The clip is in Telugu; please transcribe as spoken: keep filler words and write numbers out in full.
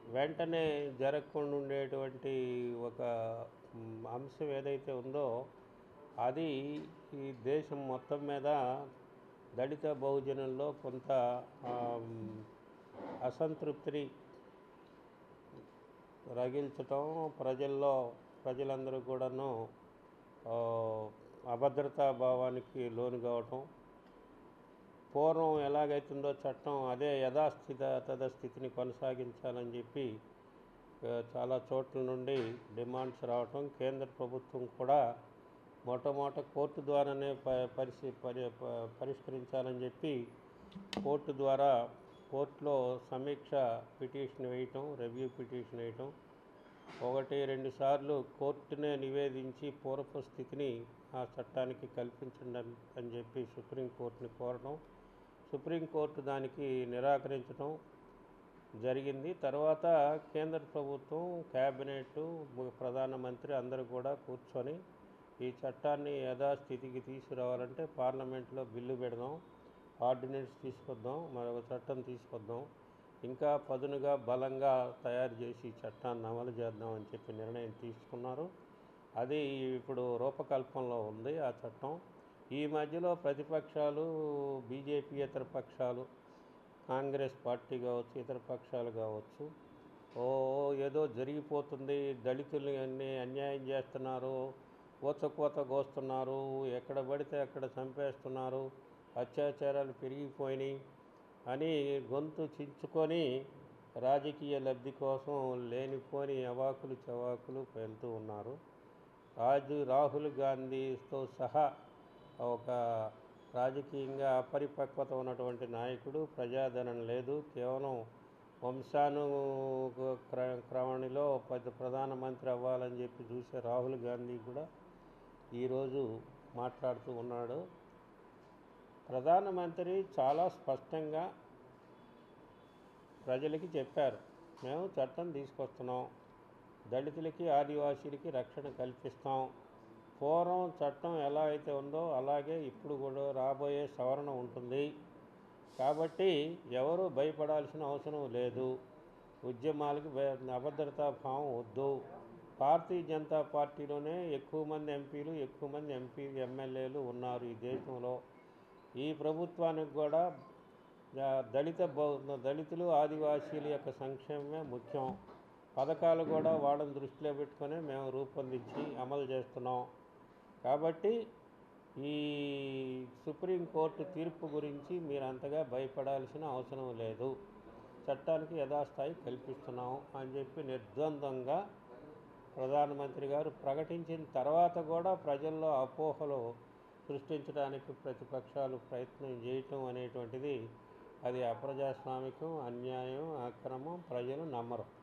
వెంటనే జరగకుండా ఉండేటువంటి ఒక మ్, అంశం ఏదైతే ఉందో అది ఈ దేశం మొత్తం మీద దళిత బహుజనుల్లో కొంత ఆమ్, అసంతృప్తిని రగిల్చటం, ప్రజల్లో ప్రజలందరూ కూడాను ఆ, అభద్రతా భావానికి లోను కావటం, పూర్వం ఎలాగైతుందో చట్టం అదే యథాస్థిత తథస్థితిని కొనసాగించాలని చెప్పి ఆ, చాలా చోట్ల నుండి డిమాండ్స్ రావటం, కేంద్ర ప్రభుత్వం కూడా మొట్టమొదట కోర్టు ద్వారానే ప పరిశీ పరి ప- పరిష్కరించాలని చెప్పి కోర్టు ద్వారా కోర్టులో సమీక్ష పిటిషన్ వేయటం, రివ్యూ పిటిషన్ వేయటం, ఒకటి రెండు సార్లు కోర్టునే నివేదించి పూర్వపు స్థితిని ఆ చట్టానికి కల్పించండి అని చెప్పి సుప్రీంకోర్టుని కోరడం, సుప్రీంకోర్టు దానికి నిరాకరించడం జరిగింది. తర్వాత కేంద్ర ప్రభుత్వం, క్యాబినెట్, ప్రధానమంత్రి అందరూ కూడా కూర్చొని ఈ చట్టాన్ని యథాస్థితికి తీసుకురావాలంటే పార్లమెంట్లో బిల్లు పెడదాం, ఆర్డినెన్స్ తీసుకొద్దాం, మరొక చట్టం తీసుకొద్దాం, ఇంకా పదునుగా బలంగా తయారు చేసి ఈ చట్టాన్ని అమలు చేద్దాం అని చెప్పి నిర్ణయం తీసుకున్నారు. అది ఇప్పుడు రూపకల్పనలో ఉంది ఆ చట్టం. ఈ మధ్యలో ప్రతిపక్షాలు, బీజేపీయేతర పక్షాలు, కాంగ్రెస్ పార్టీ కావచ్చు, ఇతర పక్షాలు కావచ్చు, ఓ ఏదో జరిగిపోతుంది, దళితుల్ని అన్ని అన్యాయం చేస్తున్నారు, ఊచకోత కోస్తున్నారు, ఎక్కడ పడితే అక్కడ చంపేస్తున్నారు, అత్యాచారాలు పెరిగిపోయినాయి అని గొంతు చించుకొని రాజకీయ లబ్ధి కోసం లేనిపోని అవాకులు చవాకులు వెళ్తూ ఉన్నారు. రాజు రాహుల్ గాంధీతో సహా ఒక రాజకీయంగా అపరిపక్వత ఉన్నటువంటి నాయకుడు, ప్రజాదరణ లేదు, కేవలం వంశాను క్ర- క్రమణిలో పెద్ద ప్రధానమంత్రి అవ్వాలని చెప్పి చూసే రాహుల్ గాంధీ కూడా ఈరోజు మాట్లాడుతూ ఉన్నాడు. ప్రధానమంత్రి చాలా స్పష్టంగా ప్రజలకి చెప్పారు, మేము చట్టం తీసుకొస్తున్నాం, దళితులకి ఆదివాసీలకి రక్షణ కల్పిస్తాం, పూర్వం చట్టం ఎలా అయితే ఉందో అలాగే ఇప్పుడు కూడా రాబోయే సవరణ ఉంటుంది, కాబట్టి ఎవరు భయపడాల్సిన అవసరం లేదు, ఉద్యమాలకు భయ- అభద్రతా భావం వద్దు, భారతీయ జనతా పార్టీలోనే ఎక్కువ మంది ఎంపీలు, ఎక్కువ మంది ఎంపీ ఎమ్మెల్యేలు ఉన్నారు ఈ దేశంలో, ఈ ప్రభుత్వానికి కూడా ఆ, దళిత బహు దళితులు ఆదివాసీల యొక్క సంక్షేమమే ముఖ్యం, పథకాలు కూడా వాళ్ళని దృష్టిలో పెట్టుకొని మేము రూపొందించి అమలు చేస్తున్నాం, కాబట్టి ఈ సుప్రీంకోర్టు తీర్పు గురించి మీరు అంతగా భయపడాల్సిన అవసరం లేదు, చట్టానికి యథాస్థాయి కల్పిస్తున్నాం అని చెప్పి నిర్ద్వందంగా ప్రధానమంత్రి గారు ప్రకటించిన తర్వాత కూడా ప్రజల్లో అపోహలు సృష్టించడానికి ప్రతిపక్షాలు ప్రయత్నం చేయటం అనేటువంటిది అది అప్రజాస్వామికం, అన్యాయం, అక్రమం, ప్రజలు నమ్మరు.